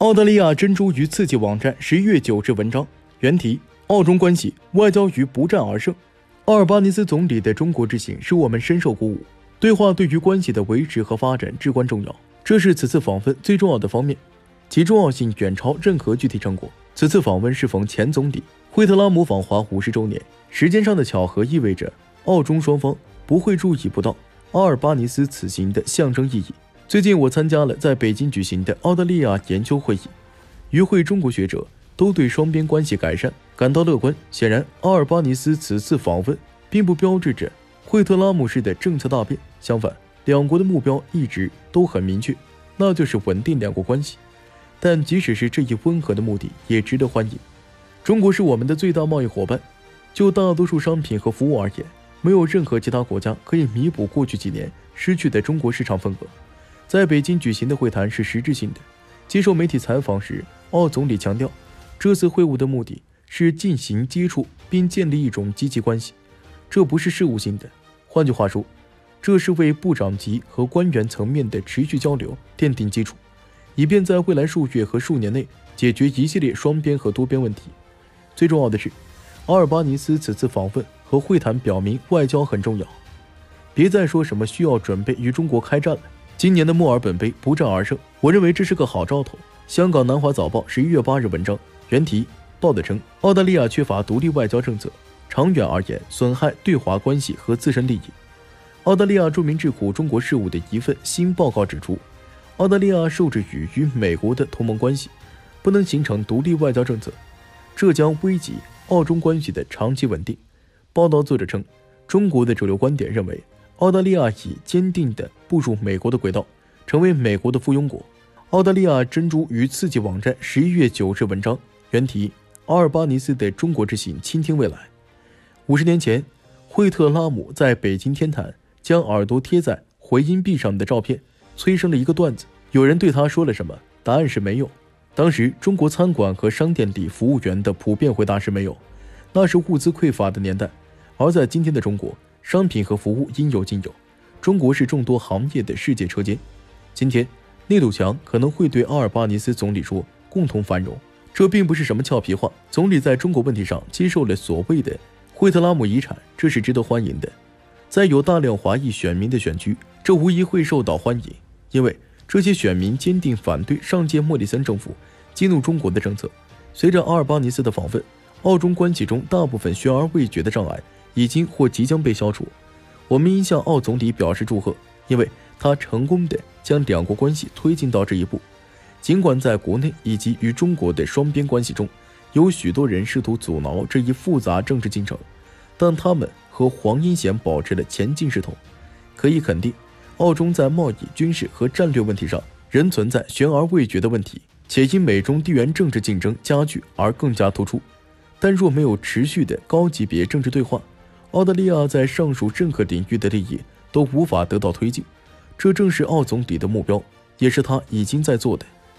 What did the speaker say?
澳大利亚珍珠与刺激网站11月9日文章，原题：澳中关系外交与不战而胜。阿尔巴尼斯总理的中国之行使我们深受鼓舞，对话对于关系的维持和发展至关重要，这是此次访问最重要的方面，其重要性远超任何具体成果。此次访问适逢前总理惠特拉姆访华50周年，时间上的巧合意味着澳中双方不会注意不到阿尔巴尼斯此行的象征意义。最近我参加了在北京举行的澳大利亚研究会议，与会中国学者都对双边关系改善感到乐观。显然，阿尔巴尼斯此次访问并不标志着惠特拉姆式的政策大变，相反，两国的目标一直都很明确，那就是稳定两国关系。但即使是这一温和的目的，也值得欢迎。中国是我们的最大贸易伙伴，就大多数商品和服务而言，没有任何其他国家可以弥补过去几年失去的中国市场份额。在北京举行的会谈是实质性的。接受媒体采访时，澳总理强调，这次会晤的目的是进行接触并建立一种积极关系，这不是事务性的。换句话说，这是为部长级和官员层面的持续交流奠定基础，以便在未来数月和数年内解决一系列双边和多边问题。最重要的是，阿尔巴尼斯此次访问和会谈表明外交很重要，别再说什么需要准备与中国开战了。今年的墨尔本杯不战而胜，我认为这是个好兆头。香港南华早报11月8日文章，原题：报道称，澳大利亚缺乏独立外交政策，长远而言损害对华关系和自身利益。澳大利亚著名智库中国事务的一份新报告指出，澳大利亚受制于与美国的同盟关系，不能形成独立外交政策，这将危及澳中关系的长期稳定。报道作者称，中国的主流观点认为，澳大利亚已坚定地步入美国的轨道，成为美国的附庸国。澳大利亚珍珠与刺激网站11月9日文章，原题：阿尔巴尼斯的中国之行倾听未来。50年前，惠特拉姆在北京天坛将耳朵贴在回音壁上的照片催生了一个段子。有人对他说了什么？答案是没有。当时中国餐馆和商店里服务员的普遍回答是没有，那是物资匮乏的年代。而在今天的中国，商品和服务应有尽有，中国是众多行业的世界车间。今天那堵墙可能会对阿尔巴尼斯总理说共同繁荣，这并不是什么俏皮话。总理在中国问题上接受了所谓的惠特拉姆遗产，这是值得欢迎的。在有大量华裔选民的选区，这无疑会受到欢迎，因为这些选民坚定反对上届莫里森政府激怒中国的政策。随着阿尔巴尼斯的访问，澳中关系中大部分悬而未决的障碍已经或即将被消除。我们应向澳总理表示祝贺，因为他成功地将两国关系推进到这一步。尽管在国内以及与中国的双边关系中，有许多人试图阻挠这一复杂政治进程，但他们和黄英贤保持了前进势头。可以肯定，澳中在贸易、军事和战略问题上仍存在悬而未决的问题，且因美中地缘政治竞争加剧而更加突出。但若没有持续的高级别政治对话，澳大利亚在上述任何领域的利益都无法得到推进。这正是澳总理的目标，也是他已经在做的。